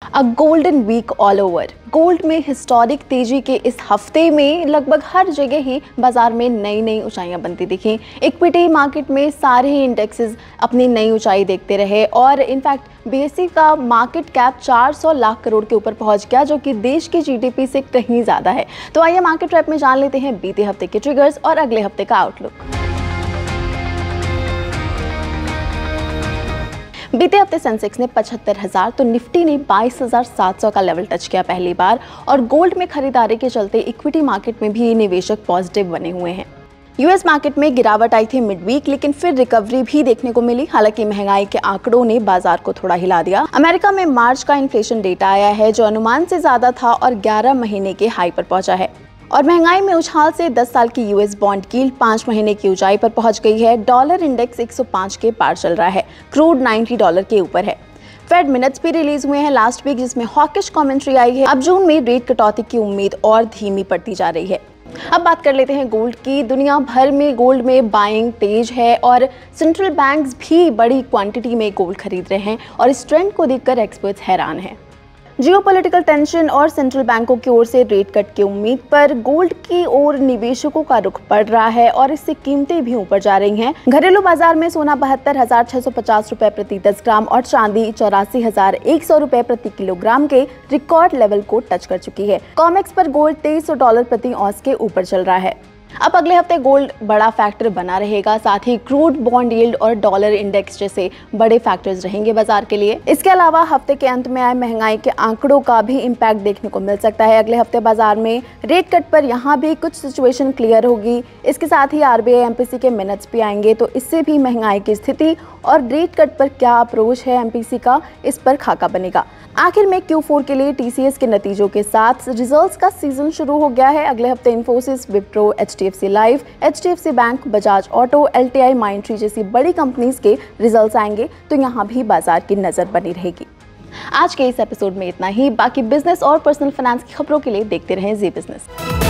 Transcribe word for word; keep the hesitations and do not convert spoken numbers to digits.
अ golden week all over. Gold में historic तेजी के इस हफ्ते में लगभग हर जगह ही बाजार में नई नई ऊंचाइयां बनती दिखी। इक्विटी मार्केट में सारे ही इंडेक्सेस अपनी नई ऊंचाई देखते रहे और इनफैक्ट बीएसई का मार्केट कैप चार सौ लाख करोड़ के ऊपर पहुंच गया, जो कि देश की जीडीपी से कहीं ज्यादा है। तो आइए मार्केट रैप में जान लेते हैं बीते हफ्ते के ट्रिगर्स और अगले हफ्ते का आउटलुक। बीते हफ्ते सेंसेक्स ने पचहत्तर हजार तो निफ्टी ने बाईस हजार सात सौ का लेवल टच किया पहली बार, और गोल्ड में खरीदारी के चलते इक्विटी मार्केट में भी निवेशक पॉजिटिव बने हुए हैं। यूएस मार्केट में गिरावट आई थी मिड वीक, लेकिन फिर रिकवरी भी देखने को मिली। हालांकि महंगाई के आंकड़ों ने बाजार को थोड़ा हिला दिया। अमेरिका में मार्च का इन्फ्लेशन डेटा आया है जो अनुमान से ज्यादा था और ग्यारह महीने के हाई पर पहुंचा है। और महंगाई में उछाल से दस साल की यूएस बॉन्ड यील्ड पाँच महीने की ऊंचाई पर पहुंच गई है। डॉलर इंडेक्स एक सौ पाँच के पार चल रहा है। क्रूड नब्बे डॉलर के ऊपर है। फेड मिनट्स भी रिलीज हुए हैं लास्ट वीक, जिसमें हॉकिश कमेंट्री आई है। अब जून में रेट कटौती की उम्मीद और धीमी पड़ती जा रही है। अब बात कर लेते हैं गोल्ड की। दुनिया भर में गोल्ड में बाइंग तेज है और सेंट्रल बैंक्स भी बड़ी क्वांटिटी में गोल्ड खरीद रहे हैं, और इस ट्रेंड को देखकर एक्सपर्ट्स हैरान हैं। जियोपॉलिटिकल टेंशन और सेंट्रल बैंकों की ओर से रेट कट की उम्मीद पर गोल्ड की ओर निवेशकों का रुख बढ़ रहा है और इससे कीमतें भी ऊपर जा रही हैं। घरेलू बाजार में सोना बहत्तर हजार छह सौ पचास रुपए प्रति दस ग्राम और चांदी चौरासी हजार एक सौ रुपए प्रति किलोग्राम के रिकॉर्ड लेवल को टच कर चुकी है। कॉमेक्स पर गोल्ड तेईस सौ डॉलर प्रति औंस के ऊपर चल रहा है। अब अगले हफ्ते गोल्ड बड़ा फैक्टर बना रहेगा, साथ ही क्रूड बॉन्ड यील्ड और डॉलर इंडेक्स जैसे बड़े फैक्टर्स रहेंगे बाजार के लिए। इसके अलावा हफ्ते के अंत में आए महंगाई के आंकड़ों का भी इम्पैक्ट देखने को मिल सकता है। अगले हफ्ते बाजार में रेट कट पर यहाँ भी कुछ सिचुएशन क्लियर होगी। इसके साथ ही आरबीआई एमपीसी के मिनट्स भी आएंगे, तो इससे भी महंगाई की स्थिति और रेट कट पर क्या अप्रोच है एमपीसी का, इस पर खाका बनेगा। आखिर में क्यू फोर के लिए टीसीएस के नतीजों के साथ रिजल्ट्स का सीजन शुरू हो गया है। अगले हफ्ते Infosys, Wipro, HDFC life, HDFC bank, Bajaj auto, LTI, Mindtree जैसी बड़ी कंपनीज के रिजल्ट्स आएंगे, तो यहाँ भी बाजार की नजर बनी रहेगी। आज के इस एपिसोड में इतना ही। बाकी बिजनेस और पर्सनल फाइनेंस की खबरों के लिए देखते रहें जी बिजनेस।